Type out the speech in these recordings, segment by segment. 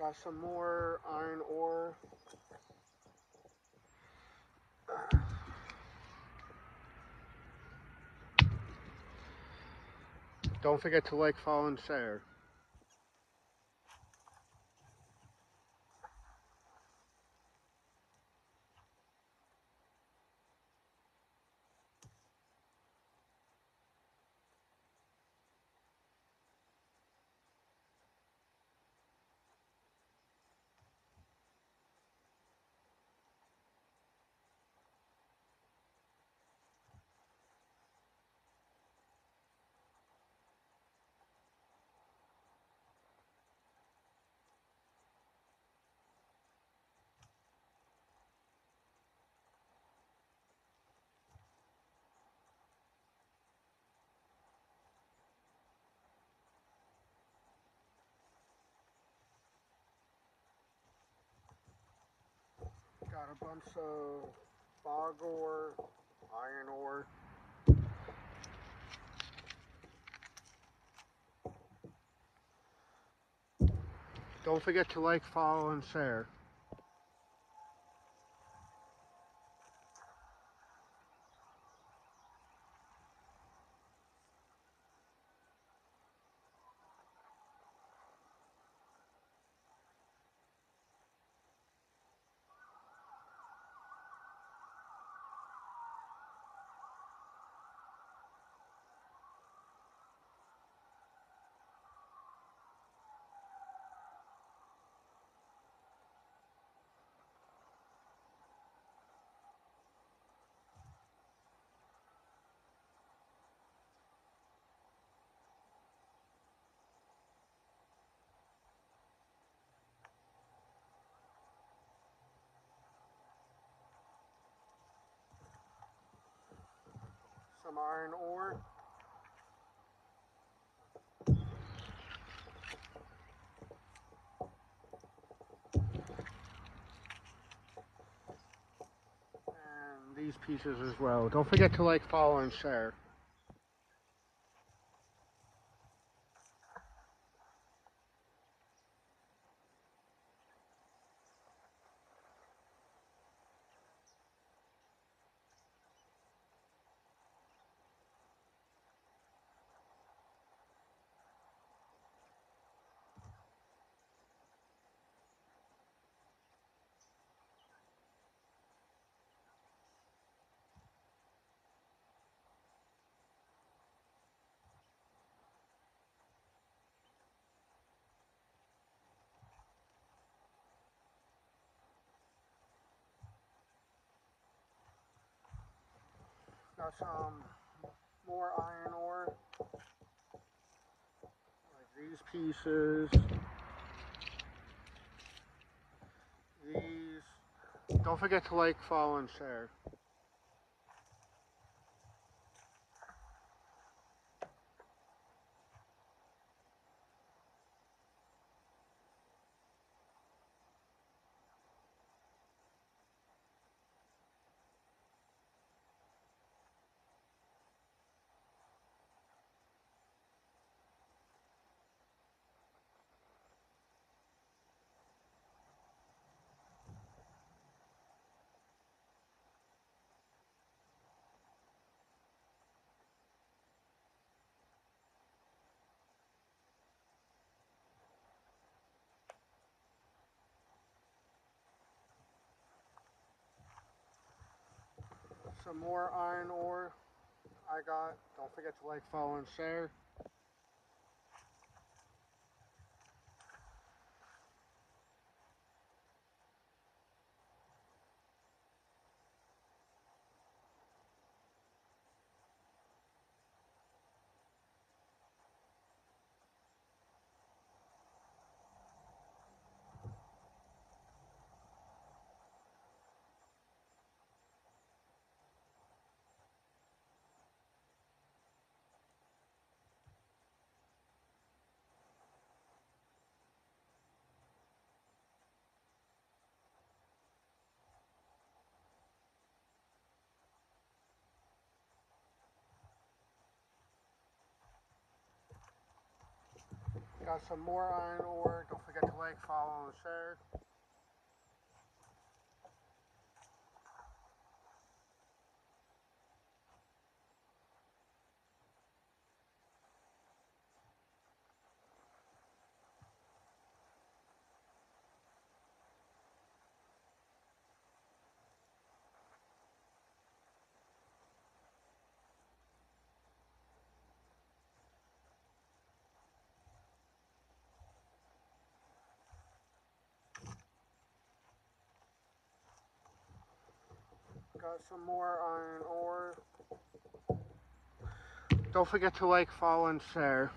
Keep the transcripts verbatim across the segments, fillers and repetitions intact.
Got some more iron ore. Don't forget to like, follow, and share. Got a bunch of bog ore, iron ore. Don't forget to like, follow, and share. Some iron ore. And these pieces as well. Don't forget to like, follow, and share. Got some more iron ore. Like these pieces. These. Don't forget to like, follow, and share. Some more iron ore I got. Don't forget to like, follow, and share. Got some more iron ore. Don't forget to like, follow, and share. Got some more iron ore. Don't forget to like, follow, and share.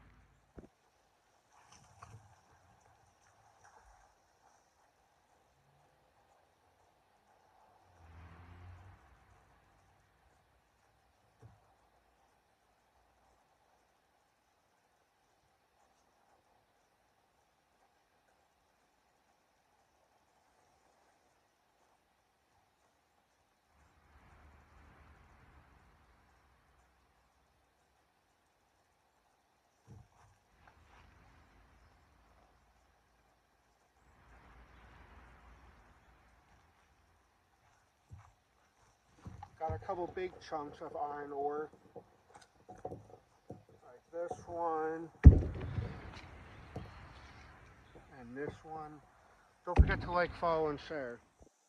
Got a couple big chunks of iron ore. Like this one. And this one. Don't forget to like, follow, and share.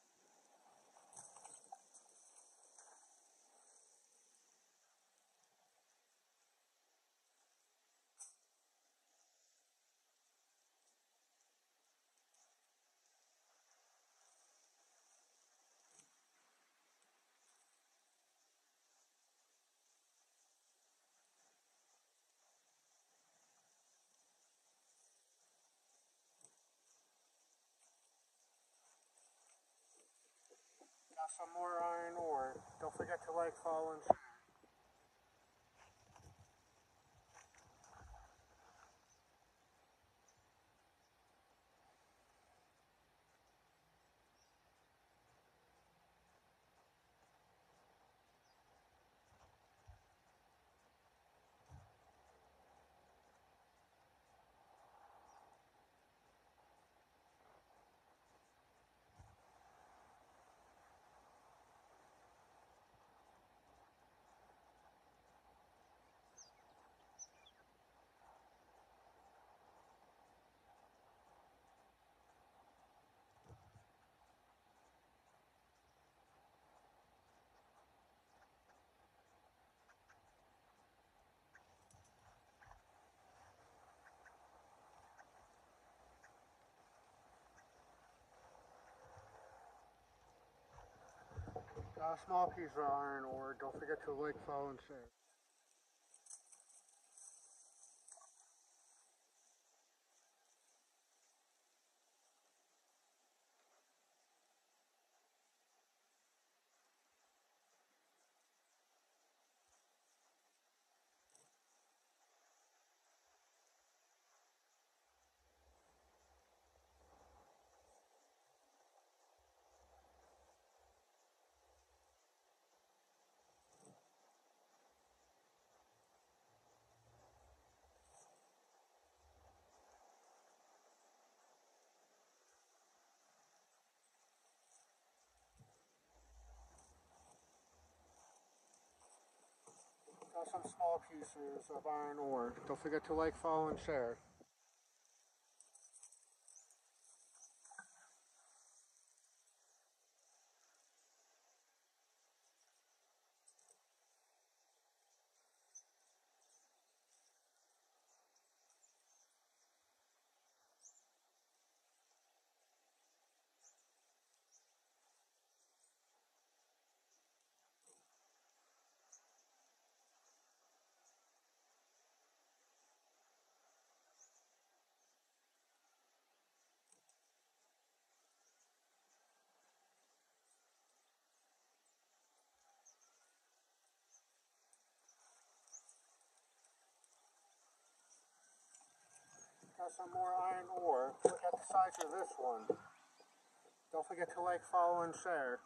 Got some more iron ore. Don't forget to like, follow, and share. Got a small piece of iron ore. Don't forget to like, follow, and share. Got some small pieces of iron ore. Don't forget to like, follow, and share. Got some more iron ore. Look at the size of this one. Don't forget to like, follow, and share.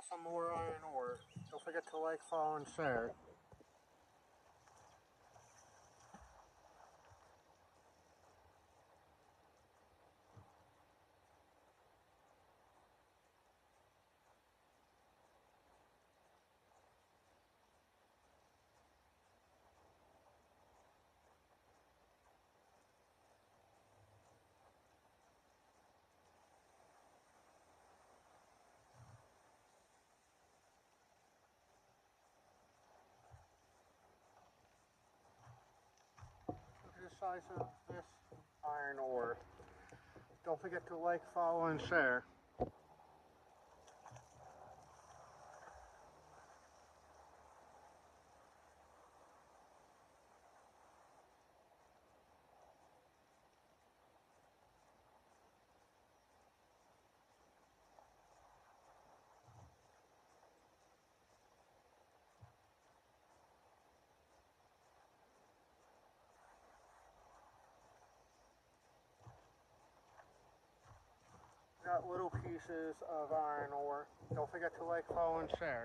Got some more iron ore. Don't forget to like, follow, and share. Look at the size of this iron ore. Don't forget to like, follow, and share. Got little pieces of iron ore. Don't forget to like, follow, and share.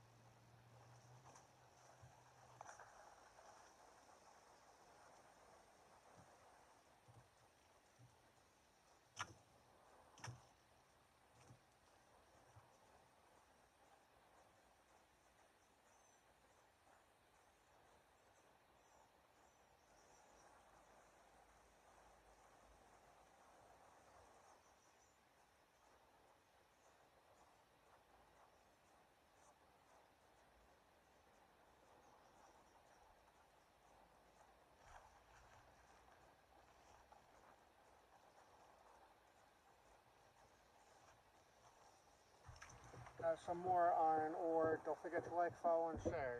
Got some more iron ore. Don't forget to like, follow, and share.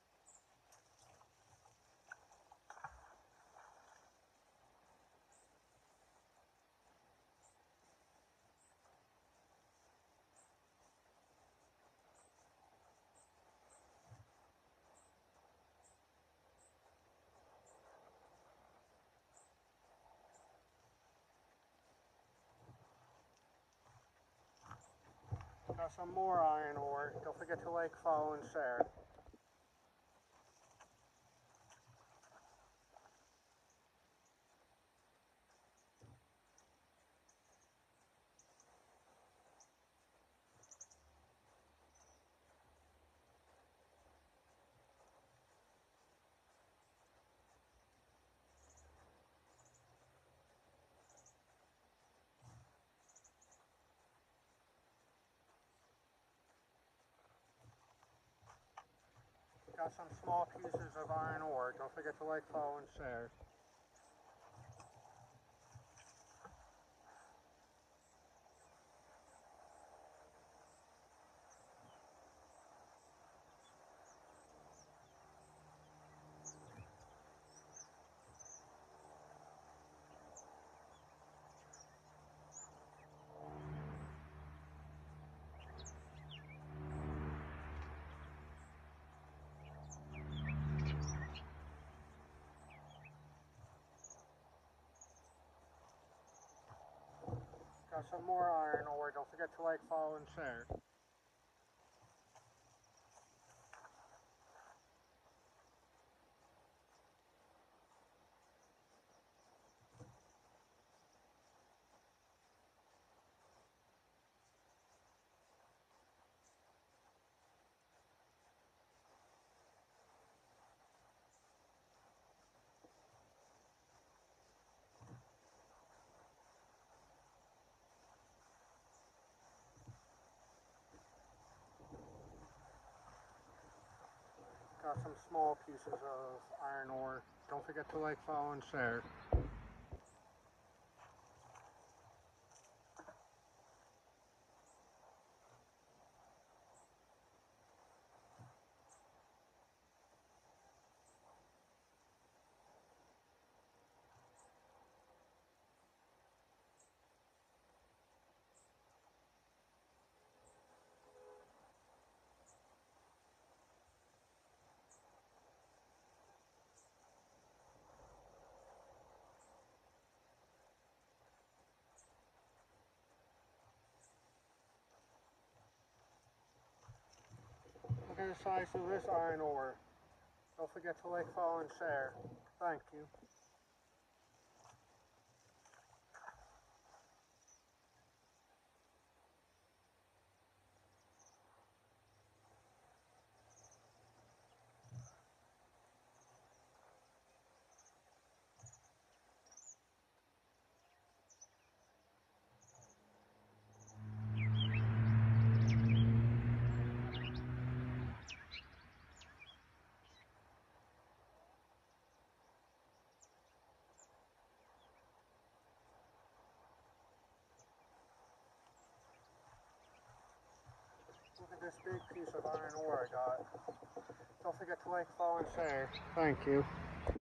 Got some more iron ore. Don't forget to like, follow, and share. Got some small pieces of iron ore. Don't forget to like, follow, and share. Got some more iron ore. Don't forget to like, follow, and share. Got some small pieces of iron ore. Don't forget to like, follow, and share. the size of this iron ore. Don't forget to like, follow, and share. Thank you. Look at this big piece of iron ore I got. Don't forget to like, follow, and share. Thank you.